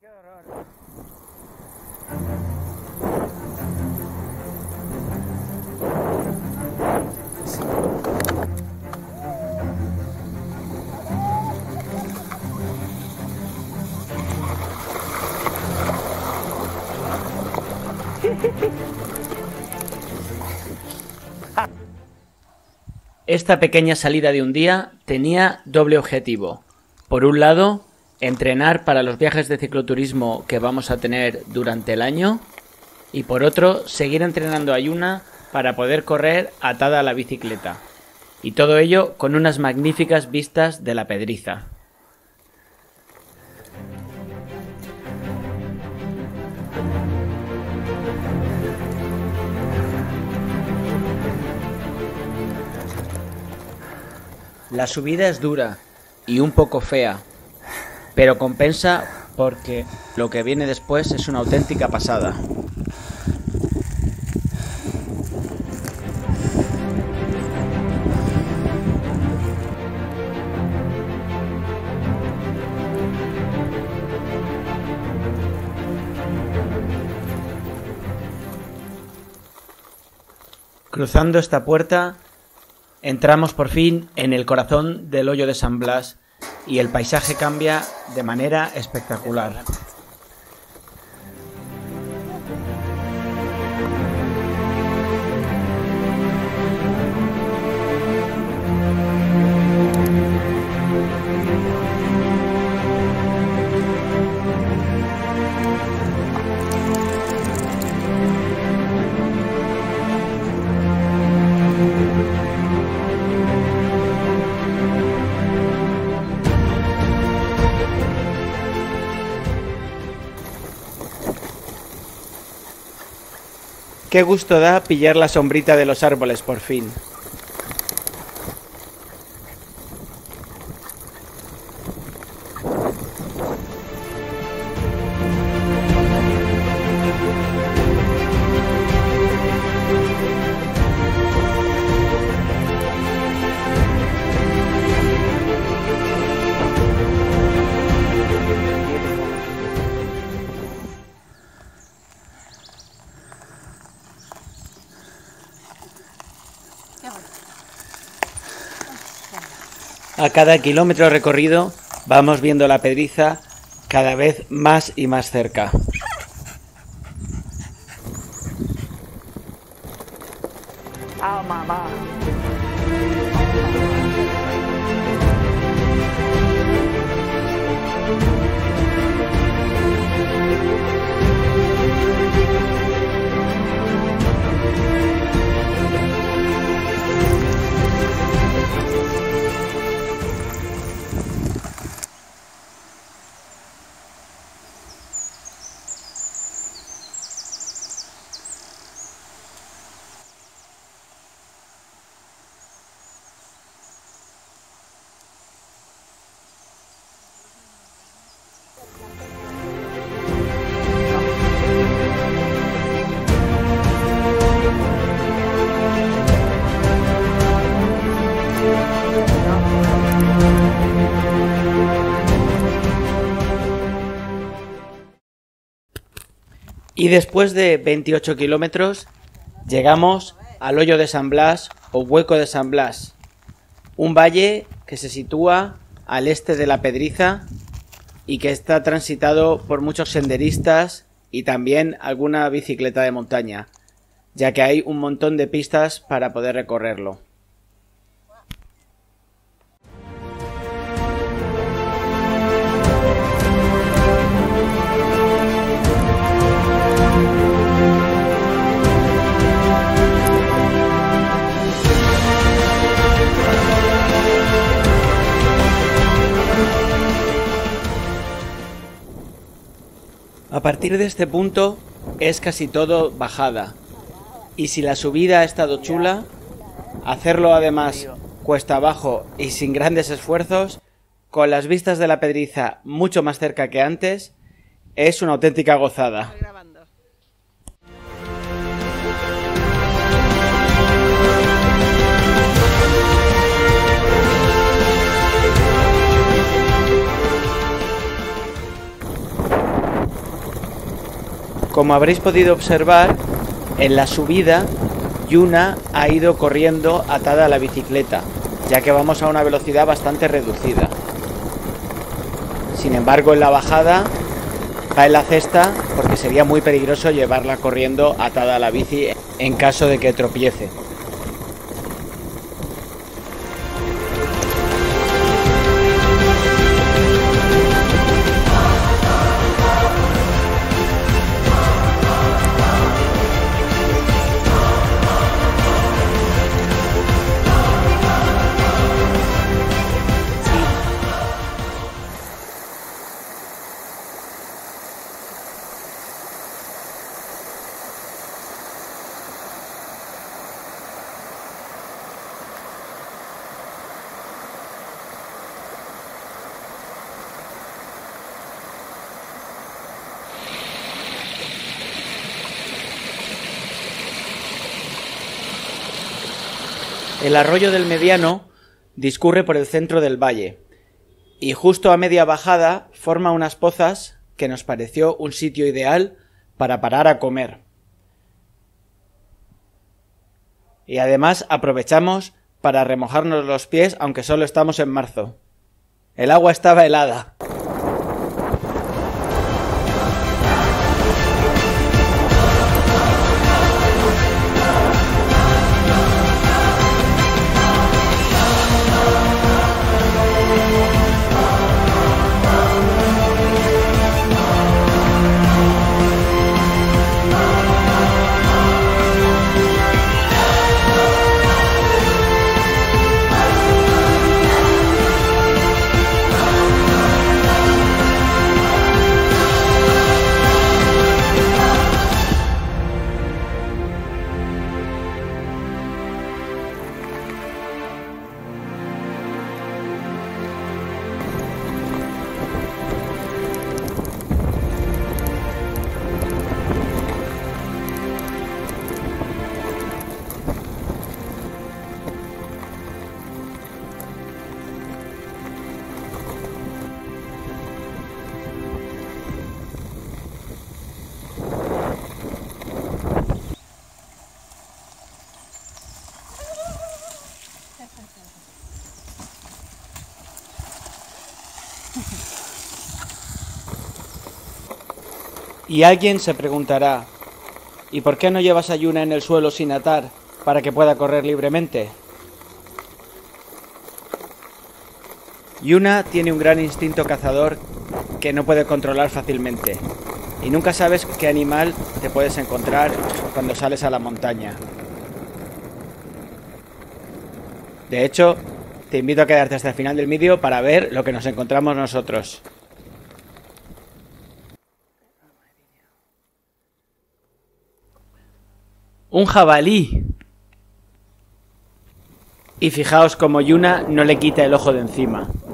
Esta pequeña salida de un día tenía doble objetivo. Por un lado, entrenar para los viajes de cicloturismo que vamos a tener durante el año, y por otro, seguir entrenando a Yuna para poder correr atada a la bicicleta. Y todo ello con unas magníficas vistas de la Pedriza. La subida es dura y un poco fea, pero compensa porque lo que viene después es una auténtica pasada. Cruzando esta puerta, entramos por fin en el corazón del hoyo de San Blas y el paisaje cambia de manera espectacular. Qué gusto da pillar la sombrita de los árboles por fin. A cada kilómetro recorrido vamos viendo la Pedriza cada vez más y más cerca. ¡Ah, mamá! Y después de 28 kilómetros llegamos al hoyo de San Blas o hueco de San Blas, un valle que se sitúa al este de la Pedriza y que está transitado por muchos senderistas y también alguna bicicleta de montaña, ya que hay un montón de pistas para poder recorrerlo. A partir de este punto es casi todo bajada, y si la subida ha estado chula, hacerlo además cuesta abajo y sin grandes esfuerzos, con las vistas de la Pedriza mucho más cerca que antes, es una auténtica gozada. Como habréis podido observar, en la subida Yuna ha ido corriendo atada a la bicicleta, ya que vamos a una velocidad bastante reducida. Sin embargo, en la bajada va en la cesta porque sería muy peligroso llevarla corriendo atada a la bici en caso de que tropiece. El arroyo del Mediano discurre por el centro del valle y justo a media bajada forma unas pozas que nos pareció un sitio ideal para parar a comer. Y además aprovechamos para remojarnos los pies aunque solo estamos en marzo. El agua estaba helada. Y alguien se preguntará, ¿y por qué no llevas a Yuna en el suelo sin atar para que pueda correr libremente? Yuna tiene un gran instinto cazador que no puede controlar fácilmente, y nunca sabes qué animal te puedes encontrar cuando sales a la montaña. De hecho, te invito a quedarte hasta el final del vídeo para ver lo que nos encontramos nosotros. ¡Un jabalí! Y fijaos como Yuna no le quita el ojo de encima.